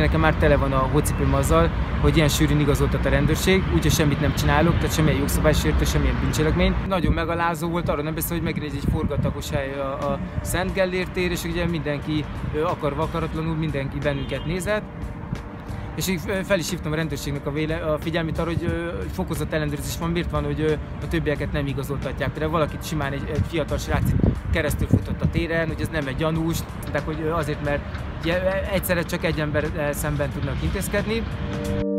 Nekem már tele van a hócipőm azzal, hogy ilyen sűrűn igazoltat a rendőrség, úgyhogy semmit nem csinálok, tehát semmilyen jogszabálysértés, semmilyen bűncselekmény. Nagyon megalázó volt, arra nem beszél, hogy megint egy forgatagos hely a Szent Gellért tér, és ugye mindenki akarva akaratlanul mindenki bennünket nézett. És így fel is hívtam a rendőrségnek a figyelmét arra, hogy fokozott ellenőrzés van, miért van, hogy a többieket nem igazoltatják. Például valakit simán egy fiatal srác keresztül futott a téren, hogy ez nem egy gyanús, de hogy azért, mert egyszerre csak egy ember szemben tudnak intézkedni.